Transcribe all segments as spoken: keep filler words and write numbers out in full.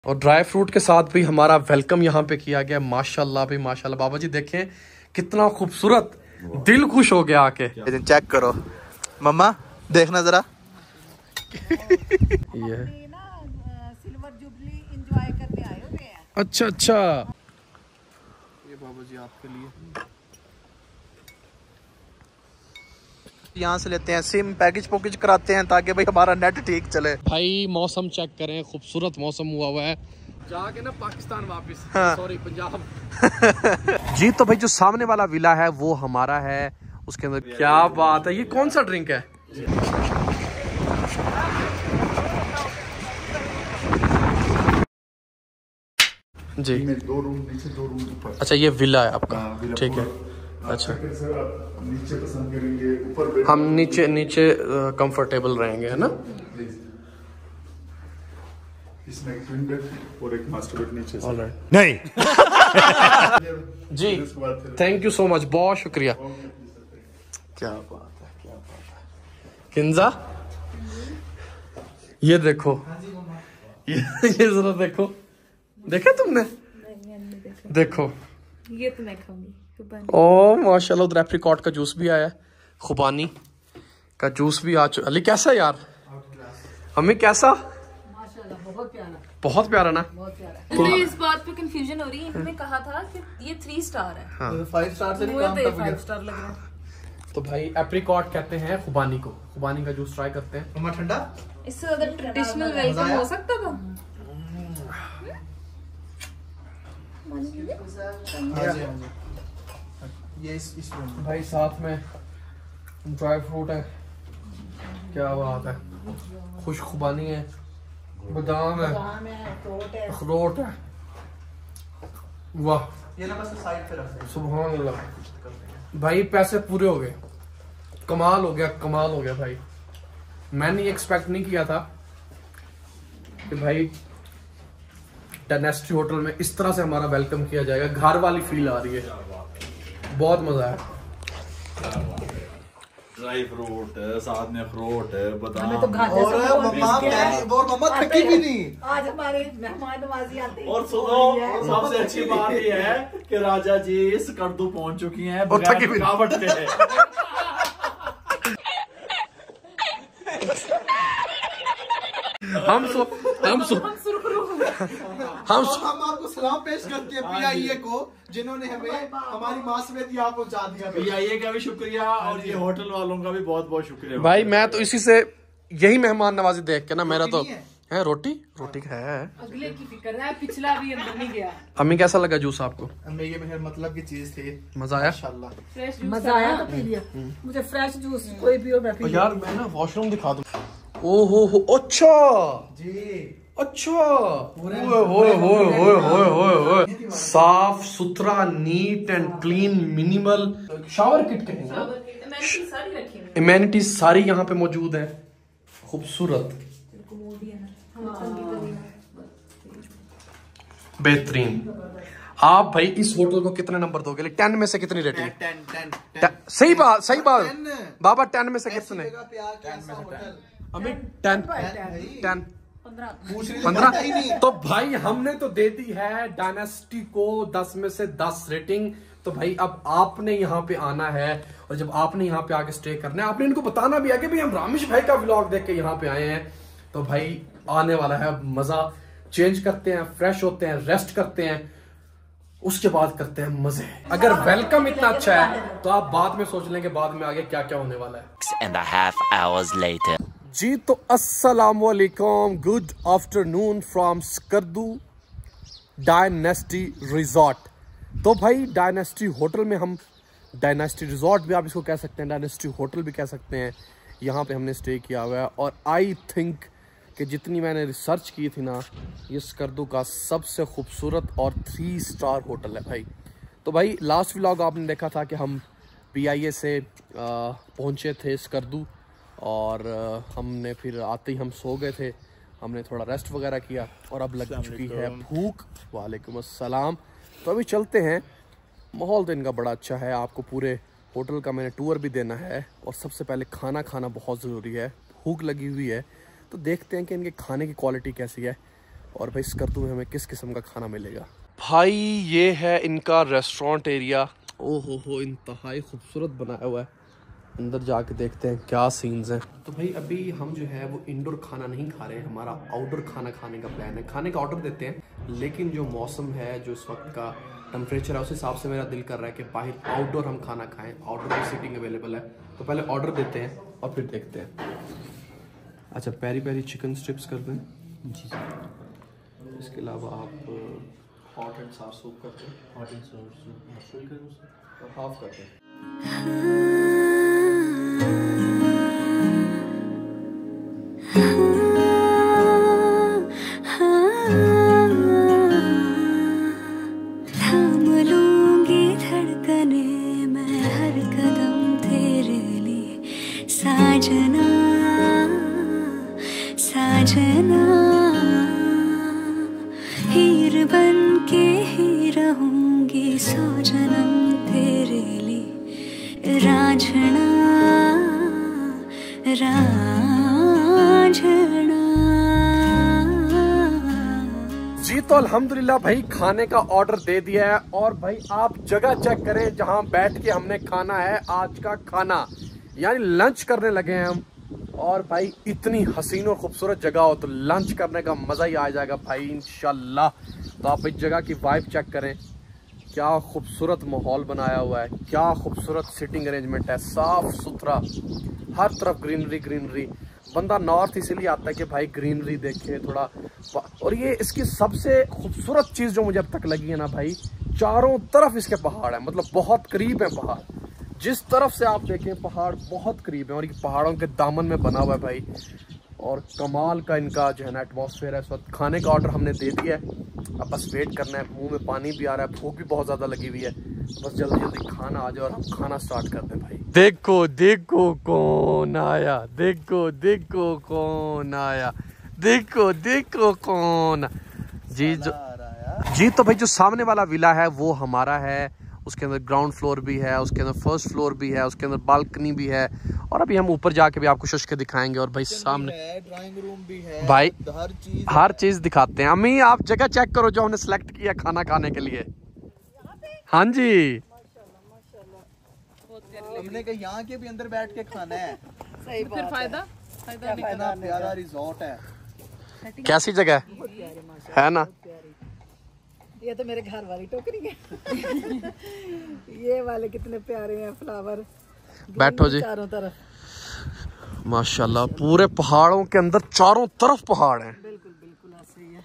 और dry fruit के साथ भी हमारा वेलकम यहाँ पे किया गया। माशाल्लाह भी माशाल्लाह। बाबा जी देखें कितना खूबसूरत, दिल खुश हो गया आके। चेक करो मम्मा, देखना जरा। ये सिल्वर जुबली एंजॉय करने आए हुए हैं। अच्छा अच्छा, ये बाबा जी आपके लिए यहाँ से लेते हैं सिम, पैकेज पोकेज कराते हैं ताकि भाई हमारा नेट ठीक चले। भाई मौसम चेक करें, खूबसूरत मौसम हुआ हुआ है। जाके ना पाकिस्तान वापस, हाँ। सॉरी पंजाब। जी तो भाई जो सामने वाला विला है वो हमारा है। उसके अंदर क्या बात है, ये कौन सा ड्रिंक है? जी दो रूम नीचे, दो रूम ऊपर। अच्छा ये विला है आपका, ठीक है। अच्छा नीचे पसंद करेंगे, ऊपर हम नीचे नीचे कंफर्टेबल रहेंगे, है ना? इसमें एक ट्विन बेड और एक मास्टर बेड नीचे से। ऑलराइट। नहीं जी, थैंक यू सो मच, बहुत शुक्रिया। क्या बात है, क्या बात है। किंजा ये देखो, ये ये जरा देखो, देखा तुमने? देखो ये तो मैं खाऊंगी। ओ माशाल्लाह, उधर एप्रिकॉट का जूस भी आया है, खुबानी का जूस भी आ चुका। अली कैसा यार? अम्मी कैसा? माशाल्लाह बहुत प्यारा, बहुत प्यारा ना। बहुत प्यारा। मुझे इस बात पे कंफ्यूजन हो रही है, इन्होंने कहा था कि ये थ्री स्टार है। हाँ। फाइव स्टार से नहीं मुझे काम तो ये तब फाइव गया। स्टार लग रहा है। तो भाई एप्रिकॉट कहते हैं खुबानी को, खुबानी का जूस ट्राई करते हैं। मम्मा ठंडा? इससे ज्यादा ट्रेडिशनल वेलकम हो सकता था। ये इस इस रूम में। भाई साथ में ड्राई फ्रूट है, क्या बात है, खुश खुबानी है, बादाम है, अखरोट है। वाह, ये ना बस साइड पे रख दे। सुभान अल्लाह। भाई पैसे पूरे हो गए, कमाल हो गया, कमाल हो गया भाई। मैंने एक्सपेक्ट नहीं किया था कि भाई डायनेस्टी होटल में इस तरह से हमारा वेलकम किया जाएगा। घर वाली फील आ रही है, बहुत मजा है। ड्राई फ्रूट साथ में अखरोट बादाम तो गाजर और सब मम्मा बिस्किट है। और मम्मा थकी भी नहीं। आज हमारे मेहमान नवाजी आते हैं। और सुनो, सबसे अच्छी बात ये है कि राजा जी स्कर्दू पहुंच चुकी हैं और थकी भी नहीं। थकावट के। हम सो हम सो हम और हम आपको सलाम पेश करते हैं पीआईए को, जिन्होंने हमें हमारी मासूमियत यहाँ पहुँचा दिया। पीआईए का भी शुक्रिया और ये होटल वालों का भी बहुत बहुत शुक्रिया भाई। मैं तो इसी से यही मेहमान नवाजी देख के ना, मेरा तो नहीं है? है रोटी रोटी है। अगले की फिक्र है, पिछला भी अंदर नहीं गया। अम्मी कैसा लगा जूस आपको? हमें ये मेरे मतलब की चीज थी। मजा आया? माशाल्लाह। फ्रेश मजा आया तो पी लिया। मुझे फ्रेश जूस कोई भी हो मैं पी यार मैं ना वॉशरूम दिखा दूं। ओ हो हो, अच्छा जी अच्छा, ओए होए होए होए होए होए होए, साफ सुथरा, neat and clean, minimal shower kit कहेंगे। सारी रखी हुई इम्यूनिटीज सारी यहाँ पे मौजूद है, खूबसूरत, बेहतरीन। आप भाई इस होटल को कितने नंबर दोगे? टेन में से कितनी रेटिंग? टेन टेन टे- सही बात, सही बात टेन। बाबा, टेन में से कितने? अभी टेन टेन पंद्रह। तो भाई हमने तो दे दी है डायनेस्टी को दस में से दस रेटिंग। तो भाई अब आपने यहाँ पे आना है, और जब आपने यहाँ पे आके स्टे करना है, आपने इनको बताना भी है कि भाई हम रामेश भाई का व्लॉग देख के यहाँ पे आए हैं। तो भाई आने वाला है मजा। चेंज करते हैं, फ्रेश होते हैं, रेस्ट करते हैं, उसके बाद करते हैं मजे। अगर वेलकम इतना अच्छा है तो आप बाद में सोच लेंगे बाद में आगे क्या क्या होने वाला है। and a half hours later. जी तो अस्सलाम वालेकुम, good afternoon from Skardu Dynasty Resort. तो भाई डायनेस्टी होटल में हम, डायनेस्टी रिजॉर्ट भी आप इसको कह सकते हैं, डायनेस्टी होटल भी कह सकते हैं, यहाँ पे हमने स्टे किया हुआ है। और आई थिंक कि जितनी मैंने रिसर्च की थी ना, ये स्कर्दू का सबसे खूबसूरत और थ्री स्टार होटल है भाई। तो भाई लास्ट व्लॉग आपने देखा था कि हम पीआईए से पहुँचे थे स्कर्दू, और आ, हमने फिर आते ही हम सो गए थे, हमने थोड़ा रेस्ट वगैरह किया, और अब लग चुकी है भूख। वालेकुम अस्सलाम। तो अभी चलते हैं। माहौल तो इनका बड़ा अच्छा है, आपको पूरे होटल का मैंने टूर भी देना है, और सबसे पहले खाना खाना बहुत ज़रूरी है। भूख लगी हुई है, तो देखते हैं कि इनके खाने की क्वालिटी कैसी है। और भाई स्कर्दू में हमें किस किस्म का खाना मिलेगा। भाई ये है इनका रेस्टोरेंट एरिया। ओ हो हो इंतहाई खूबसूरत बनाया हुआ है। अंदर जाके देखते हैं क्या सीन्स हैं। तो भाई अभी हम जो है वो इंडोर खाना नहीं खा रहे हैं, हमारा आउटडोर खाना खाने का प्लान है। खाने का ऑर्डर देते हैं, लेकिन जो मौसम है, जो इस वक्त का टेम्परेचर है, उस हिसाब से मेरा दिल कर रहा है कि बाहर आउटडोर हम खाना खाएं। आउटडोर की सीटिंग अवेलेबल है, तो पहले ऑर्डर देते हैं और फिर देखते हैं। अच्छा, पेरी पेरी चिकन स्ट्रिप्स कर दें जी जी। इसके अलावा आप हॉट एंड साफ सूप करते हैं। Hot and sour soup full करें उसे और हाफ करते हैं। थाम लूंगी धड़कने मैं हर कदम तेरे लिए साजना साजना, हीर बन के ही रहूंगी सौ जन्म तेरे लिए रांझना रांझना। जी तो अल्हम्दुलिल्लाह भाई खाने का ऑर्डर दे दिया है। और भाई आप जगह चेक करें जहां बैठ के हमने खाना है आज का खाना, यानी लंच करने लगे हैं हम। और भाई इतनी हसीन और खूबसूरत जगह हो तो लंच करने का मज़ा ही आ जाएगा भाई इंशाल्लाह। तो आप इस जगह की वाइब चेक करें, क्या खूबसूरत माहौल बनाया हुआ है, क्या खूबसूरत सिटिंग अरेंजमेंट है, साफ सुथरा, हर तरफ ग्रीनरी ग्रीनरी। बंदा नॉर्थ इसीलिए आता है कि भाई ग्रीनरी देखे थोड़ा। और ये इसकी सबसे खूबसूरत चीज़ जो मुझे अब तक लगी है ना भाई, चारों तरफ इसके पहाड़ है, मतलब बहुत करीब है पहाड़। जिस तरफ से आप देखें पहाड़ बहुत करीब है और ये पहाड़ों के दामन में बना हुआ है भाई। और कमाल का इनका जो है ना एटमॉस्फेयर है। इस वक्त खाने का ऑर्डर हमने दे दिया है, अब बस वेट करना है। मुंह में पानी भी आ रहा है, भूख भी बहुत ज़्यादा लगी हुई है। तो बस जल्दी जल्दी खाना आ जाए और हम खाना स्टार्ट कर दें भाई। देखो देखो कौन आया, देखो देखो कौन आया, देखो देखो कौन। जी जो जी तो भाई जो सामने वाला विला है वो हमारा है। उसके अंदर ग्राउंड फ्लोर भी है, उसके अंदर फर्स्ट फ्लोर भी है, उसके अंदर बालकनी भी है। और अभी हम ऊपर जाके भी आपको शश के दिखाएंगे। और भाई सामने ड्राइंग रूम भी है भाई, हर चीज हर चीज दिखाते हैं। अम्मी आप जगह चेक करो जो हमने सेलेक्ट किया खाना खाने के लिए। हाँ जी, हमने कहा यहाँ के भी अंदर बैठ के खाना है। सही बात है। फायदा फायदा भी इतना प्यारा रिजॉर्ट है। कैसी जगह है ना। ये तो मेरे घर वाली टोकरी है। ये वाले कितने प्यारे हैं फ्लावर, बैठो जी। चारों तरफ माशाल्लाह पूरे पहाड़ों के अंदर चारों तरफ पहाड़ हैं। बिल्कुल बिल्कुल ऐसे ही है।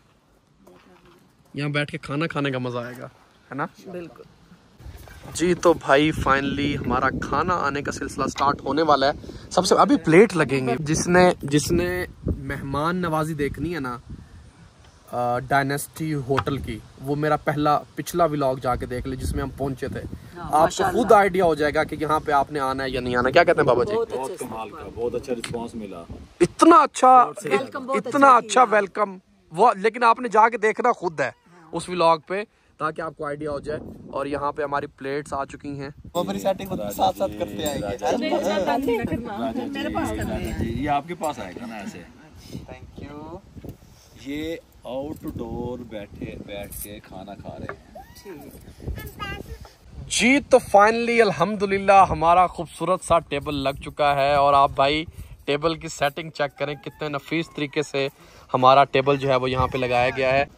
यहाँ बैठ के खाना खाने का मजा आएगा, है ना। बिल्कुल जी तो भाई फाइनली हमारा खाना आने का सिलसिला स्टार्ट होने वाला है। सबसे अभी प्लेट लगेंगे। जिसने जिसने मेहमान नवाजी देखनी है ना डायनेस्टी होटल की, वो मेरा पहला पिछला व्लॉग जाके देख ले जिसमें हम पहुंचे थे। हाँ, आपको खुद आइडिया हो जाएगा कि यहाँ पे आपने आना है या नहीं आना। क्या कहते हैं बाबा जी? बहुत कमाल का, बहुत अच्छा रिस्पांस मिला, इतना अच्छा वेलकम, बहुत इतना अच्छा अच्छा वेलकम वो। लेकिन आपने जाके देखना खुद है उस व्लॉग पे, ताकि आपको आइडिया हो जाए। और यहाँ पे हमारी प्लेट्स आ चुकी हैं। वो हमारी सेटिंग खुद साथ साथ करते आएंगे। मेरे पास करनी है। ये आपके पास आएगा ना ऐसे। Thank you. ये आउटडोर बैठे बैठ के खाना खा रहे हैं। जी तो फाइनली अल्हम्दुलिल्लाह हमारा खूबसूरत सा टेबल लग चुका है। और आप भाई टेबल की सेटिंग चेक करें, कितने नफीस तरीके से हमारा टेबल जो है वो यहाँ पे लगाया गया है।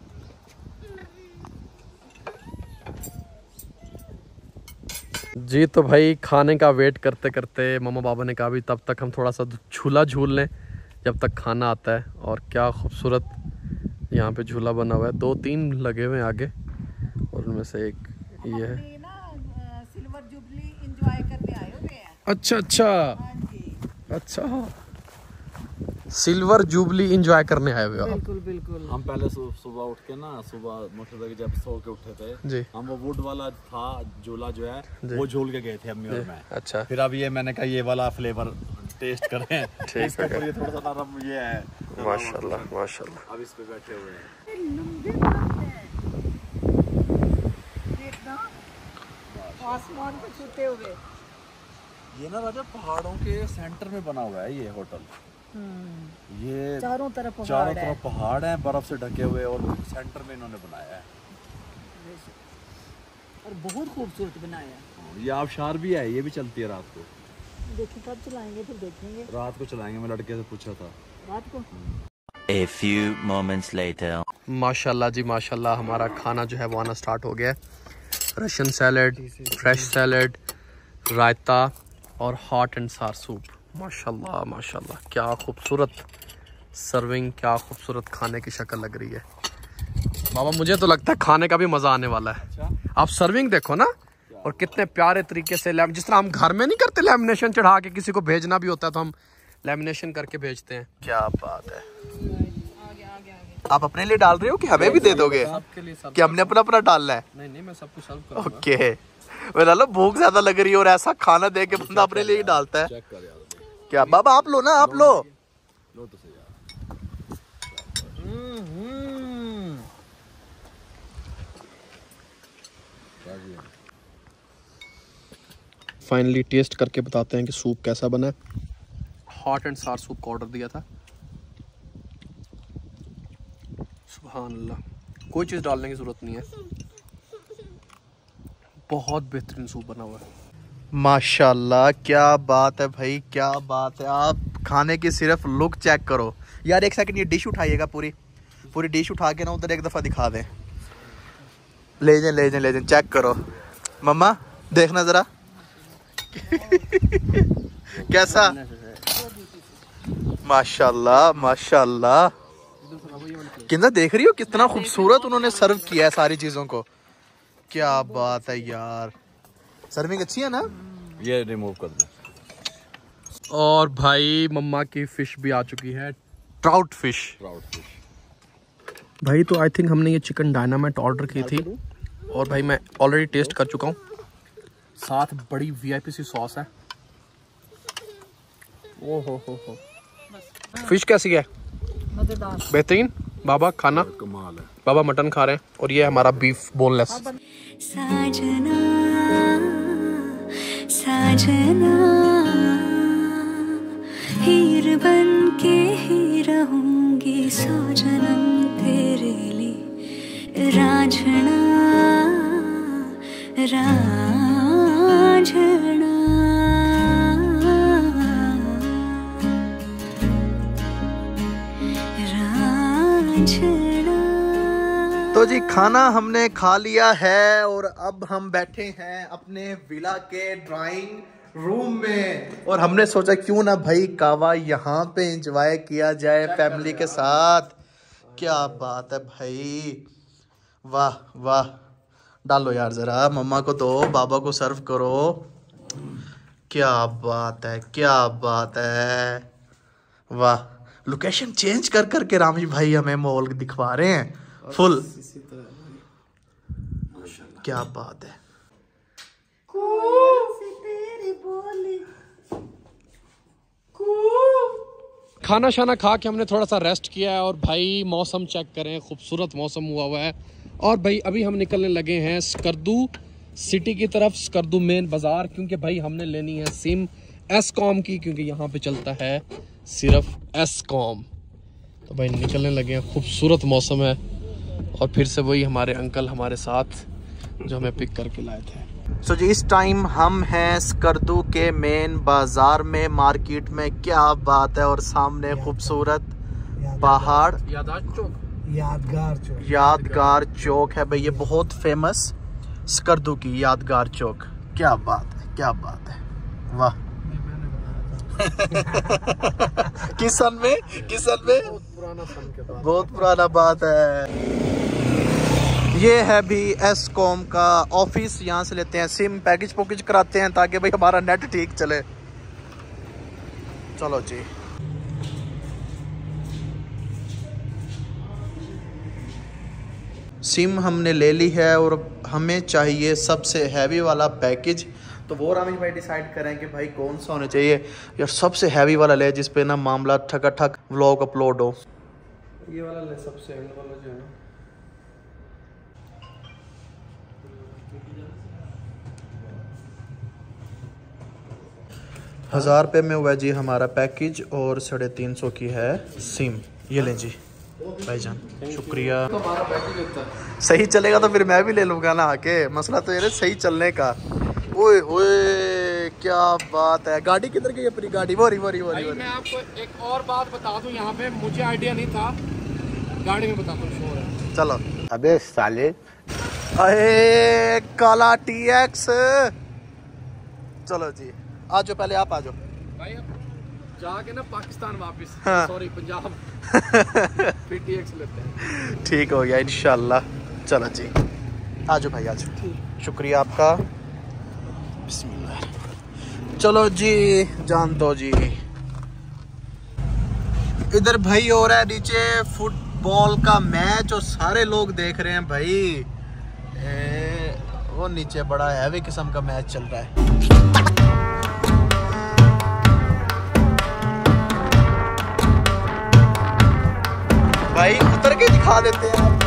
जी तो भाई खाने का वेट करते करते मम्मा बाबा ने कहा भी तब तक हम थोड़ा सा झूला झूल लें जब तक खाना आता है। और क्या खूबसूरत यहाँ पे झूला बना हुआ है, दो तीन लगे हुए हैं आगे और उनमें से एक ये है। सिल्वर जुबली एंजॉय करने आए हुए हैं। अच्छा अच्छा हाँ जी, अच्छा, सिल्वर जुबली एंजॉय करने आए हुए हो आप। बिल्कुल बिल्कुल। हम पहले सुबह उठ के ना, सुबह मोटर जब सो के उठे थे जी, हम वो वुड वाला था झूला जो है जी। वो झूल के गए थे अम्मी और मैं। अच्छा, फिर अब ये मैंने कहा ये वाला फ्लेवर टेस्ट करें। ठीक इसके है। ऊपर ये थोड़ा सा नरम ये है। माशाल्लाह माशाल्लाह। अब इस पे बैठे हुए हैं। देखना आसमान को छूते हुए। ये ना राजा पहाड़ों के सेंटर में बना हुआ है ये होटल। ये चारों तरफ पहाड़ चारों है। तरफ पहाड़ हैं बर्फ से ढके हुए और सेंटर में इन्होंने बनाया है। और बहुत खूबसूरत बनाया है। ये आबशार भी है, ये भी चलती है रात को। देखिए कब चलाएंगे फिर देखेंगे। रात को चलाएंगे, मैं लड़के से पूछा था। रात को A few moments later. माशाल्लाह जी माशाल्लाह, हमारा खाना जो है वो आना स्टार्ट हो गया है। Russian salad, fresh salad, raita और हॉट एंड सार सूप। माशाल्लाह माशाल्लाह, क्या खूबसूरत सर्विंग, क्या खूबसूरत खाने की शक्ल लग रही है। बाबा मुझे तो लगता है खाने का भी मज़ा आने वाला है। अच्छा? आप सर्विंग देखो ना, और कितने प्यारे तरीके से लैम, जिस तरह हम घर में नहीं करते लैमिनेशन चढ़ा के, किसी को भेजना भी होता है तो हम लैमिनेशन करके भेजते हैं। क्या बात है। आप अपने लिए डाल रहे हो कि हमें भी दे दोगे? सबके लिए सब कि हमने अपना अपना डालना है? नहीं नहीं, मैं सब कुछ सर्व करूंगा। ओके, मेरा भूख ज्यादा लग रही है और ऐसा खाना दे के बंदा अपने लिए ही डालता है। चेक कर यार। क्या बाबा आप लो ना, आप लो। लो तो सही यार। फाइनली टेस्ट करके बताते हैं कि सूप कैसा बना है। हॉट एंड सार सूप का ऑर्डर दिया था। सुभान अल्लाह, कोई चीज़ डालने की ज़रूरत नहीं है, बहुत बेहतरीन सूप बना हुआ है। माशाल्लाह, क्या बात है भाई, क्या बात है। आप खाने की सिर्फ लुक चेक करो यार। एक सेकंड, ये डिश उठाइएगा, पूरी पूरी डिश उठा के ना उधर एक दफ़ा दिखा दें। ले जाए ले जाए ले जाए, चेक करो। मम्मा देखना ज़रा कैसा। माशाल्लाह माशाल्लाह, कितना देख रही हो, कितना खूबसूरत उन्होंने सर्व किया है सारी चीज़ों को। क्या बात है यार, सर्विंग अच्छी है ना। ये रिमूव कर दो। और भाई मम्मा की फिश भी आ चुकी है, ट्राउट फिश। ट्राउट फिश भाई तो आई थिंक हमने ये चिकन डायनामाइट ऑर्डर की थी और भाई मैं ऑलरेडी टेस्ट कर चुका हूँ। साथ बड़ी वीआईपी सी सॉस है। ओ हो हो हो। फिश कैसी है? मजेदार, बेहतरीन। बाबा खाना, कमाल है। बाबा मटन खा रहे हैं और ये हमारा बीफ बोनलेस। साजना साजना हीर बन के ही रहूंगी सौ जन्म तेरे लिए रांझना रांझना। तो जी खाना हमने खा लिया है और अब हम बैठे हैं अपने विला के ड्राइंग रूम में और हमने सोचा क्यों ना भाई कावा यहाँ पे एंजॉय किया जाए फैमिली के साथ। क्या बात है भाई, वाह वाह। डालो यार ज़रा, मम्मा को दो, बाबा को सर्व करो। क्या बात है, क्या बात है, वाह। लोकेशन चेंज कर करके रामी भाई हमें मॉल दिखवा रहे हैं फुल। क्या बात है। खाना शाना खा के हमने थोड़ा सा रेस्ट किया है और भाई मौसम चेक करें, खूबसूरत मौसम हुआ हुआ है। और भाई अभी हम निकलने लगे हैं स्कर्दू सिटी की तरफ, स्कर्दू मेन बाजार, क्योंकि भाई हमने लेनी है सिम एस कॉम की, क्योंकि यहाँ पे चलता है सिर्फ एस कॉम। तो भाई निकलने लगे हैं, खूबसूरत मौसम है। और फिर से वही हमारे अंकल हमारे साथ जो हमें पिक करके लाए थे। सो so जी इस टाइम हम हैं स्कर्दू के मेन बाजार में, मार्केट में। क्या बात है। और सामने खूबसूरत पहाड़, यादगार चौक, यादगार चौक यादगार चौक है भाई, ये बहुत फेमस स्कर्दू की यादगार चौक। क्या बात है, क्या बात है, वाह। किस सन में, किस सन में? बहुत पुराना सन के बाद, बहुत पुराना बात है। ये है भी एस कॉम का ऑफिस, यहाँ से लेते हैं सिम, पैकेज पोकेज कराते हैं ताकि भाई हमारा नेट ठीक चले। चलो जी। सिम हमने ले ली है और हमें चाहिए सबसे हैवी वाला पैकेज। तो वो रामेश भाई डिसाइड करें कि भाई कौन सा होना चाहिए यार। सबसे हैवी वाला ले जिस पे ना मामला ठकाठक व्लॉग अपलोड हो। ये वाला ले, सबसे हैवी वाला जो है ना। हजार रुपये में हुआ जी हमारा पैकेज और साढ़े तीन सौ की है सिम। ये लें जी भाईजान, शुक्रिया। तो हमारा पैकेज होता है। सही चलेगा तो फिर मैं भी ले लूँगा ना आके, मसला तो ये सही चलने का। ओए ओए क्या बात है, गाड़ी किधर गई अपनी गाड़ी? वो रही वो रही वो रही। मैं आपको एक और बात बता दूं, यहाँ पे मुझे आइडिया नहीं था, गाड़ी में बता दूं शोर है। चलो अबे साले, अरे काला टी एक्स। चलो जी आ जाओ, पहले आप आ जाओ भाई। अब जाके ना पाकिस्तान वापस, हाँ। सॉरी पंजाब, फिर टी एक्स लेते हैं। ठीक हो गया इंशाल्लाह। चलो जी आ जाओ भाई, आ जाओ, शुक्रिया आपका। बिस्मिल्लाह। चलो जी जान दो जी। इधर भाई हो रहा है नीचे फुटबॉल का मैच और सारे लोग देख रहे हैं भाई। ए, वो नीचे बड़ा हैवी किस्म का मैच चल रहा है। भाई उतर के दिखा देते हैं आपको।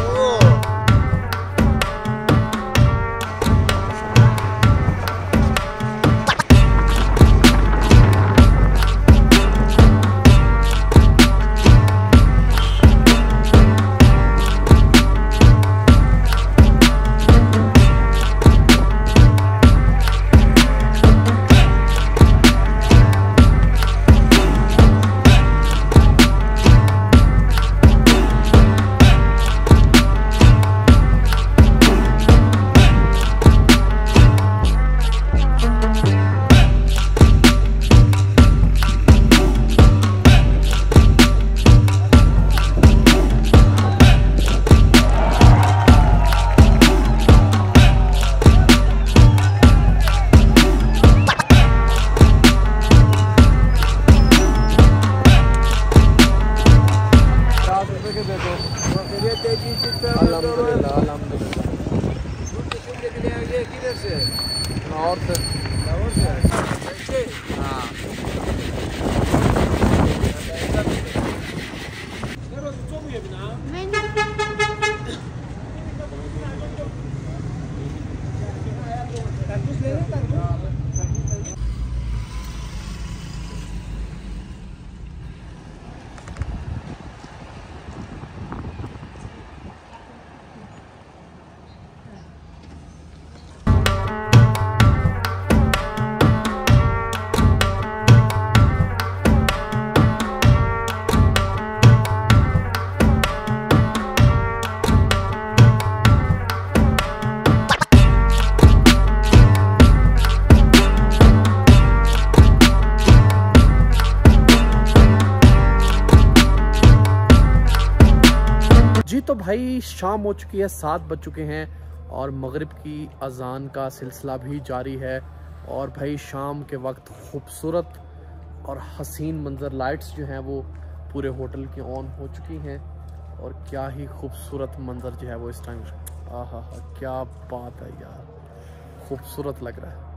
तो भाई शाम हो चुकी है, सात बज चुके हैं और मगरिब की अजान का सिलसिला भी जारी है। और भाई शाम के वक्त खूबसूरत और हसीन मंजर, लाइट्स जो हैं वो पूरे होटल की ऑन हो चुकी हैं और क्या ही खूबसूरत मंजर जो है वो इस टाइम, आहा हा, क्या बात है यार, खूबसूरत लग रहा है।